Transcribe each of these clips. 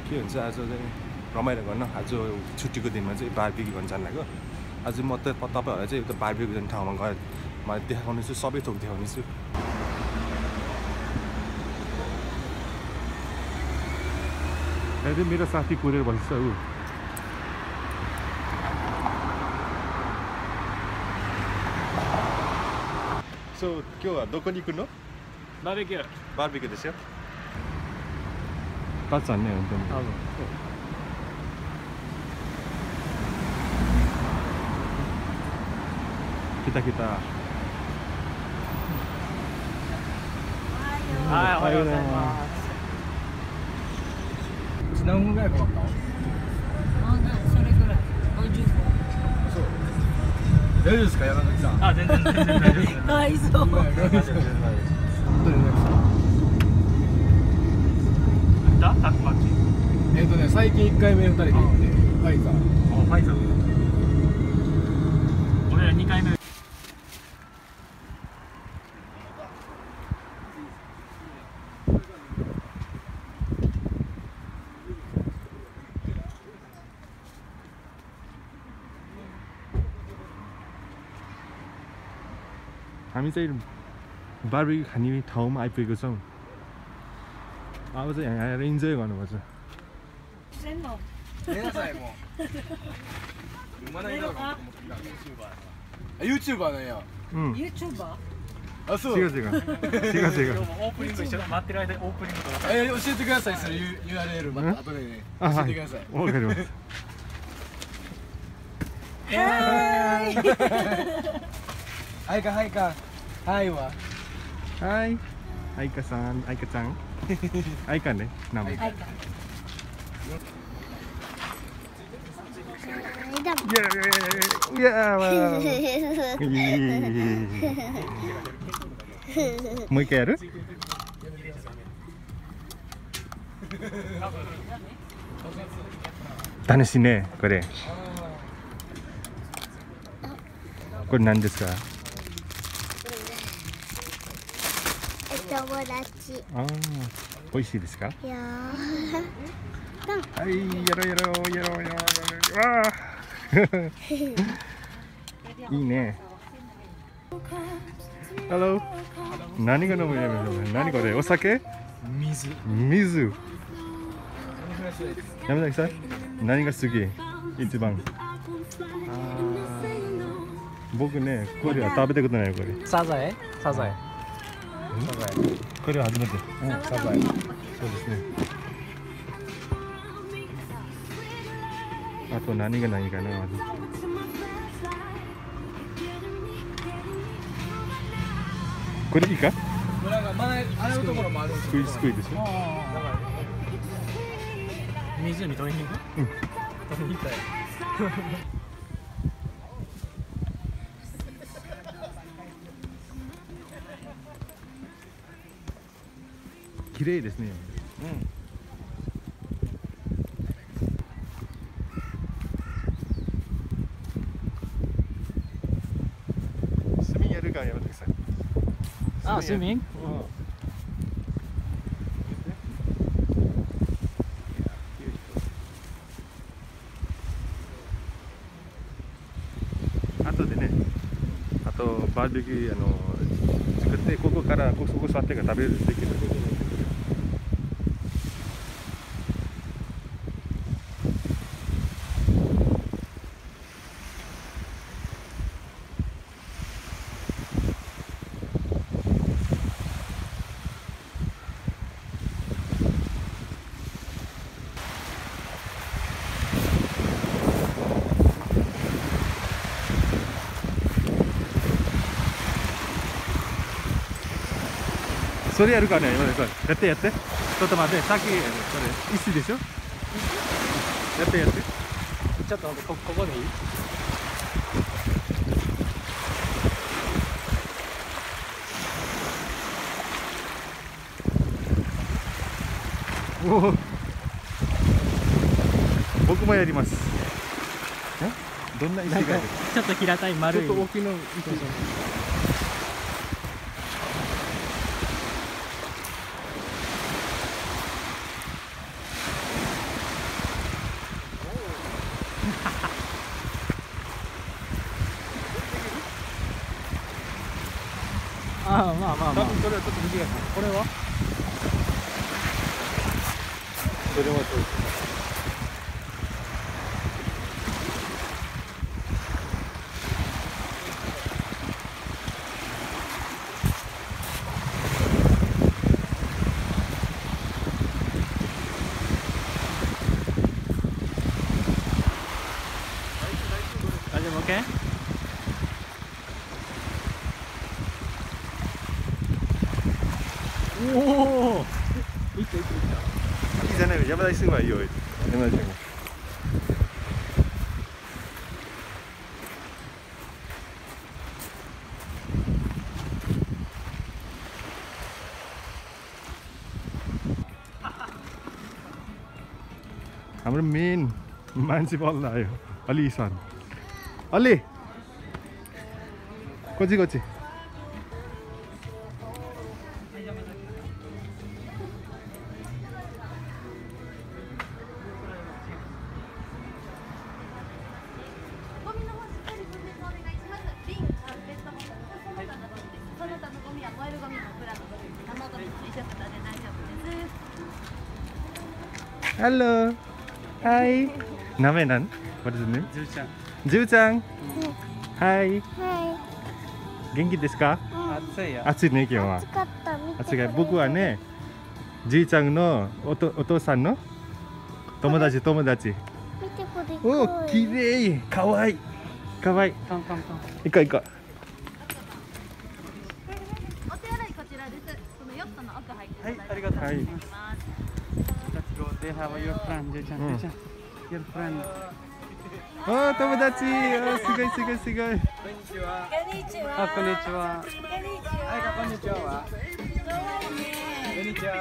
के हुन्छ आज चाहिँ रमाइलो गर्न आज छुट्टीको दिनमा चाहिँ बारबिक्यू गर्न जानु लाग्यो आज म त तपाईँहरूलाई चाहिँ एउटा बारबिक्यू गर्ने ठाउँमा गएर म देखाउने छु सबै थोक देखाउने छु मेरो साथी कुरेर बस्छ ऊ So, 今日はどこに行くの？ バーベキュー。 バーベキューですよ。母さんね、本当に。来た来た。 はい、おはようございます。何分ぐらいかかったの？ それぐらい。50分。 大丈夫ですか、山崎さん。あ、全然大丈夫。 大丈夫。 タクマチ。最近1回目2人で行って、ファイザー。ファイザー。俺ら2回目。 हामी चाहिँ बारबेक्यू खाने ठाउँमा आइपुगेको छौँ अब चाहिँ यहाँ आएर इन्जोय गर्नुपर्छ YouTuber なんや。 YouTuber？ あ、そう。 違う。 オープニング一緒に待ってる間にオープニングとか。教えてください、それ URL また後でね。教えてください。 わかります。 はいか。はいは。 はい。あいかさん、あいかちゃん。あいかね、名前。いやもう一回やる？楽しいね、これ。これ何ですか？ 友達。 ああ、美味しいですか？ いやはい、やろう。わあ。いいね。ハロー。何が飲むやめろ。何これ？お酒？水。山崎さん、何が好き？一番。僕ね、これは食べたことないよこれ。 サザエ。 これは初めて。 サザエ。 そうですね。あと何がないかな。これいいか？ これなんか前洗うところもある。 すくいでしょ。 湖取りに行く？取りに行ったよ。 綺麗ですね。スミンやるか山崎さん。 あ、スミン？ あとでね、あとバーベキュー作ってここからそこ座ってから食べるできる。それやるかね、今ね、やって。ちょっと待って、さっき、それ、椅子でしょ？やって。 ちょっとここでいい？ おお。僕もやります。どんな椅子がいる？ ちょっと平たい丸い。 ちょっと大きな椅子。 多分それはちょっと見てください。これはそれはそう。 大丈夫 OK？ おお。いった。 이잖아요. 야마다이 쓴 거야, 이거. 야마다이 쓴 거. हाम्रो मेन मान्छे बल्ल आयो अलि इसान अलि Kochi Hello. Hi. Name What is his name? Jiu-chan. Hi. Hi. Genki desu ka? 暑いよ。 暑いね、今日は。 暑かったみたい。 暑い。僕はね、じいちゃんのお父さんの友達。 見てこれ。 おお、きれい。かわいい。かわいい。 カン。 行こう。 お手洗いこちらです。このヨットの奥入ってはい、ありがとうございます。 ます。 Let's go. They have your friend, Jiu-chan. Your friend. おー、友達。おー、すごい。 こんにちは。 こんにちは。 あ、こんにちは。 こんにちは。 こんにちは。こんにちは。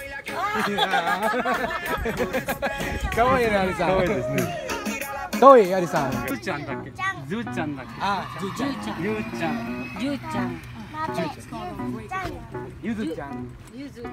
かわいいね、アリさん。 かわいいですね。 かわいい、アリさん。 ズーちゃんだっけ。 あ、 ジューちゃん。 ゆうちゃん。 ジューちゃん。 ゆずちゃん。 ゆずちゃん。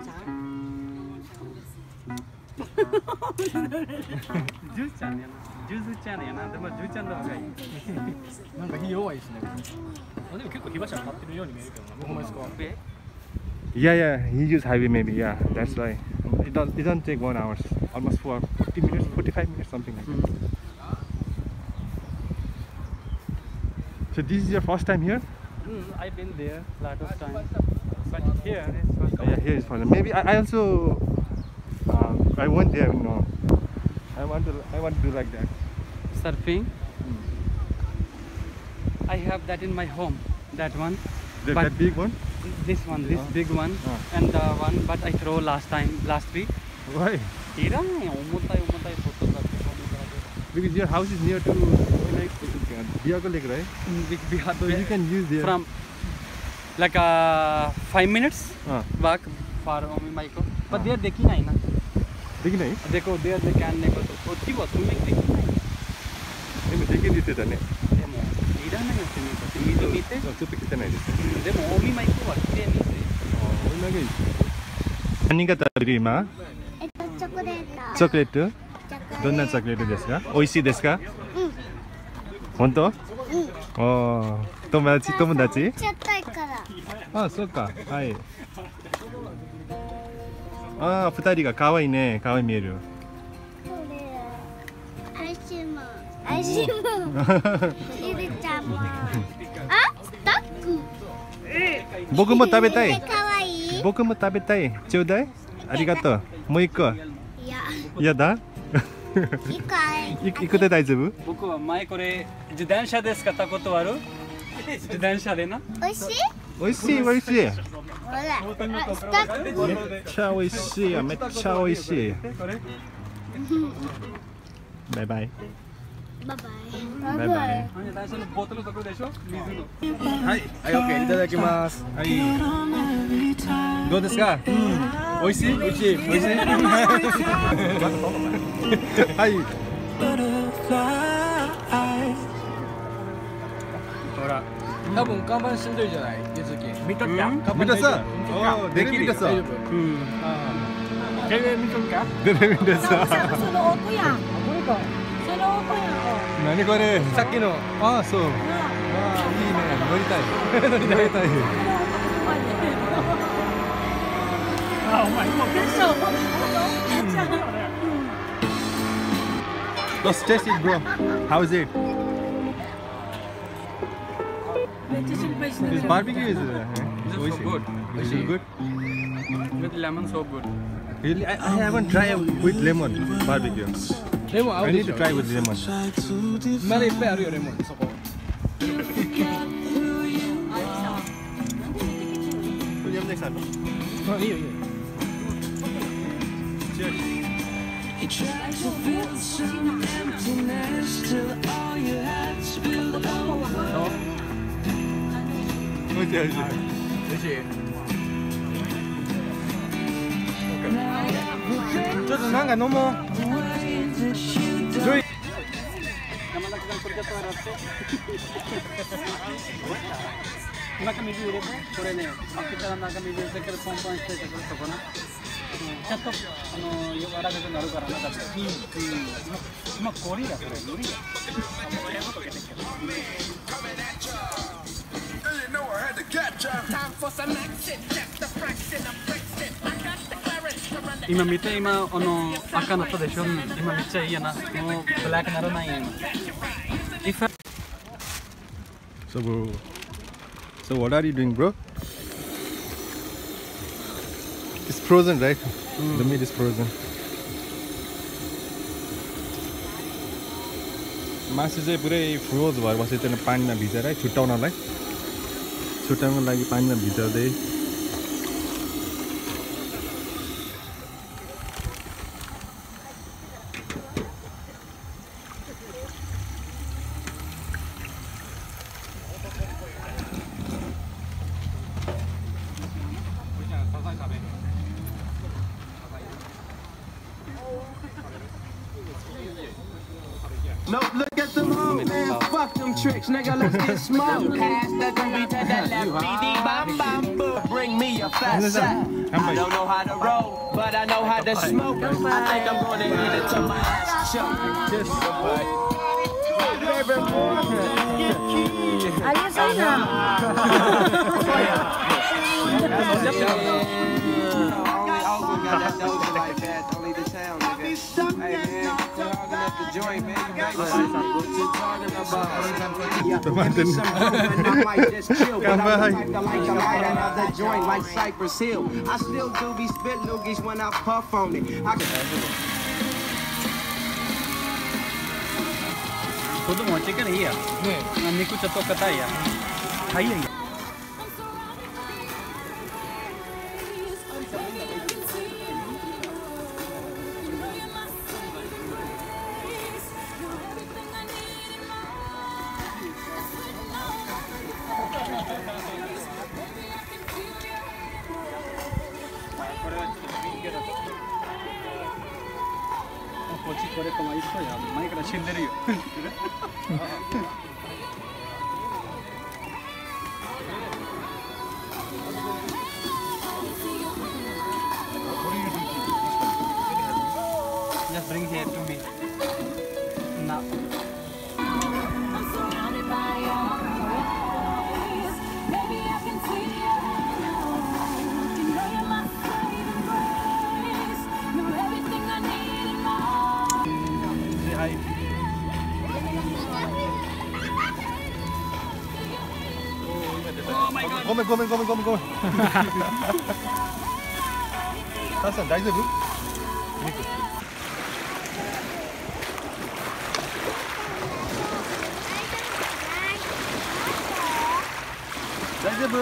ジュちゃんやな。ジュズちゃんやな。でもジュちゃんの方がいい。 なんか火弱いですね。 でも結構火柱買ってるように見えるけどな。 ほんまですか？ Yeah, he used highway maybe. Yeah, that's why. It doesn't take 1 hour. Almost 40 minutes, 45 minutes, something like that. So this is your first time here? I've been there a lot of times. But here is first time. Yeah, here is first. Maybe I also I went there. No, I want to do like that. Surfing. I have that in my home. That one. That big one? This one, this big one, and the one, but I throw last week. Why? Because your house is near to like Biago Lake, right? So you can use there. From like 5 minutes walk for Maiko. But they are dekhi nahi na. देखी नहीं? देखो there they can neko to. Koti wo swimming dekhi nahi. नहीं देखी नहीं थे तने. Demo ira nahi swimming ko. Mite mite. ちょっと来てないです. Demo omi Maiko wa kire ni se. 何が食べる今？ チョコレート。 チョコレート？どんなチョコレートですか？美味しいですか？本当？おお、友達？ ちっちゃいから。 あ、そうか。はい。ああ、二人が可愛いね。可愛い見える。 これ。アイシモン。ゆるちゃんも。あ、スタック。 僕も食べたい。 可愛い。 僕も食べたい。ちょうだい。ありがとう。もう一個。 いや。 やだ。いくで大丈夫？ 僕は前これ自転車で使ったことある？自転車でな。 美味しい？ 美味しい美味しい。 ほら。スタック。 めっちゃ美味しい。めっちゃ美味しい。バイバイ。 バイバイ。 バイバイ。 最初のボトルとこでしょ？水の。 はい、はい、OK、いただきます。 はい。どうですか？美味しい？美味しい。美味しい。はい。 ほら、多分看板死んでるじゃない、ゆずき。 見とった？ 見たさ。テレビでさ。 テレビ見とんか？ テレビでさ。 その奥やん。これか。その奥やん。 何これ？ さっきの。 ああ、そう。ああ、いいね。乗りたい。乗りたい。 あ、お前もうでしょ。じゃあ Let's taste it, bro. How is it? めっちゃ心配してる。 This barbecue is This is so oishi. good. Is it good? With lemon, so good. Really? I haven't tried with lemon barbecue. レモン合 I うで need し to ょ。 try with lemon. まだいっぱいあるよレモンそこ。あ、いいよいいよ。 美味しい美味しい。 美味しい。ちょっとなんか飲もう。ジョイ。 中水入れて、これね、開けたら中水入れてからポンポンしてて、これそこな。ちゃんと柔らかくなるからなかった。今氷だこれ無理だ。今見て今赤なったでしょ。今めっちゃいいやな。もうブラックならないやん。 So what are you doing, bro? It's frozen, right? The meat is frozen. मासु चाहिँ पुरै फ्रोज भएर बसेको त्यसले पानीमा भिजेर है छुट्याउनलाई छुट्याउनको लागि पानीमा भिजाउँदै No, look at them hoes, man. Fuck them tricks, nigga. Let's get smoked. Pass that them beat to that left. BD bam bam boo. Bring me a fat sack. I don't know how to roll, but I know how to smoke. I think I'm gonna hit it till my ass choke. Joint, man. What you talking about? I might just chill, but I'm the type to like to light another joint like Cypress Hill. I still do be spit loogies when I puff on it. खुद मोचे का नहीं है नहीं कुछ तो कता है खाई है कोची करे कमाई तो यार मैं करा छिल दे रही हूँ Just bring here to me. Now. Say hi. Oh my god. Go on. Hasan,大丈夫?大丈夫?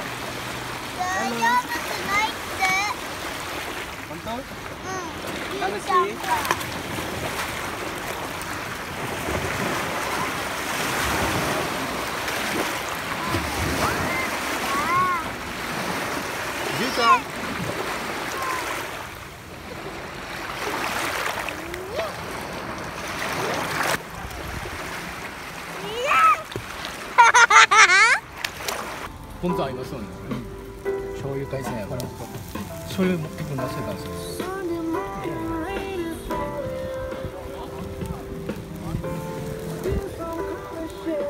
本当? 楽しい? 본도 아니었어.醤油海鮮やから。醤油結構出せたんですよ。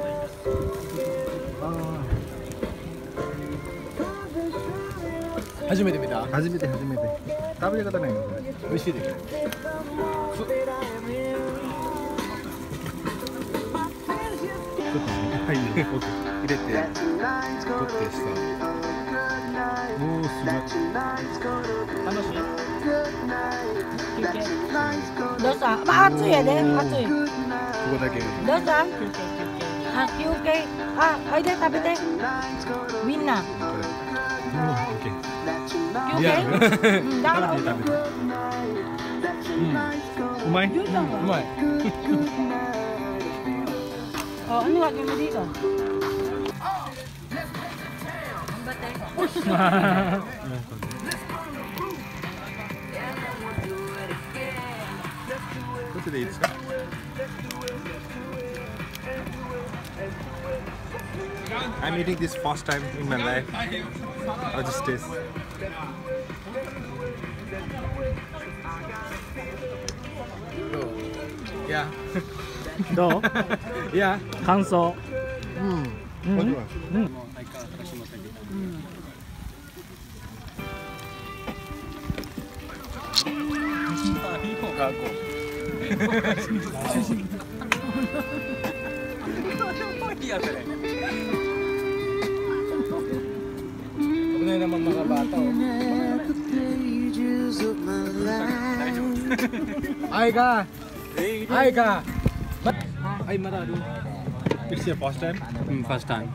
はい。 初めて見た。 初めて食べたことないよこれ。 美味しいで。 はい、入れて、取ってさ。おお、すごい。 楽しい。 どうした？まあ、熱いやで、熱い。 ここだけ。 どうした？あ、休憩。あ、おいで食べて。みんな。 これ。オッケー。 休憩。うん、だろ。 食べて。うまい？ うまい。 あ、ini lagi mandi kan? What's it eat? I'm eating this first time in my life. I'll just taste. Yeah. どう？ いや。 感想。 What do you want? 危ないなまんまがバータを。愛が。愛まだある。 It's your first time? First time.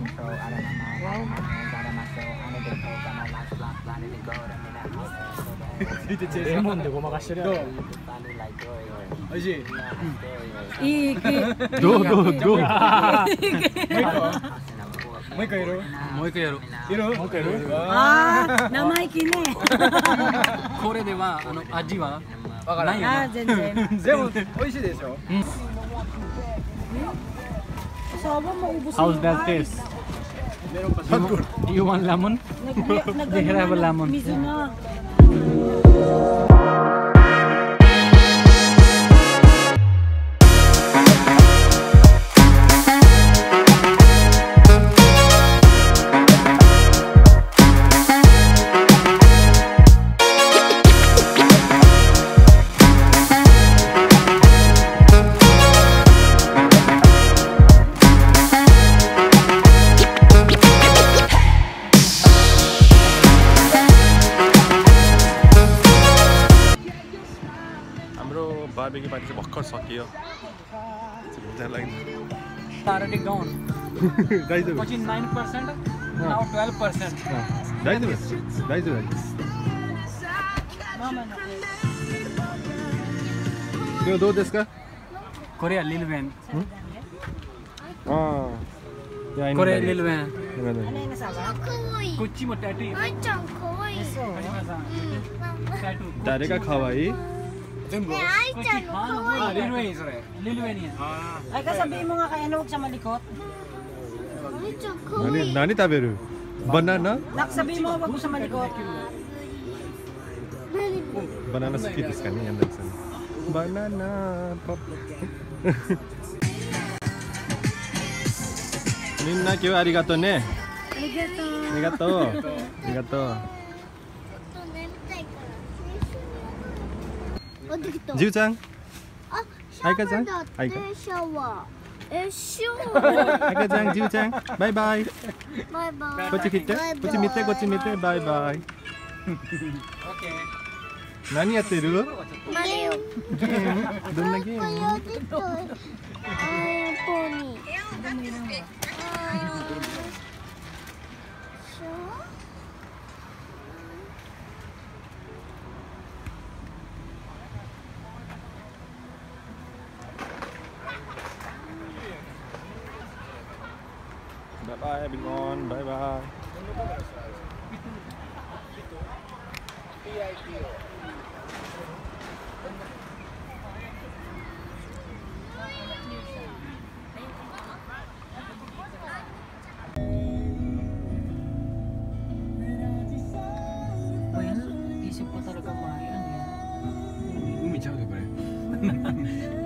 レモンでごまかしてるやろ。 美味しい。 いい気。 どうもう一個やる。 もう一回やろう。 いる？もう一回やる？ ああ、生意気ね。 これでは味はわからん。 ああ、全然。 でも美味しいでしょ。 Sobo mo ubos. How's that taste? You want lemon? They have a lemon. Miso na. BBQ पानी चाहिँ भर्खर सकियो मजा लाग्यो Already gone. दाइजो 9%, now 12%. दाइजो त्यो दो त्यसका Korea Lil Wayne. Korea Korea Lil Wayne. Ano yung nasabi? Kochi mo tattoo. Ay-chan, kawaii. Tattoo. 誰が可愛い Ay-chan, kawaii. Lil Wayne, sorry. Lil Wayne yan. Ay, kasabihin mo nga kay ano, huwag siya malikot. Ay-chan, kawaii. 何食べるバナナ Nak, sabihin mo, huwag mo siya malikot. バナナ好きですかねヤンダキさんバナナパパみんな今日はありがとうねありがとうありがとうじゅうちゃんあ、 あいかちゃんシャワー。シャワー。 あいかちゃんじゅうちゃんバイバイバイバイ。 こっち来てこっち見てこっち見てバイバイ何やってるマリオ。 ゲームどんなゲームポニー。 バイバイeveryoneバイバイ Well, isip ko talaga mayan yan. 海ちゃうでこれ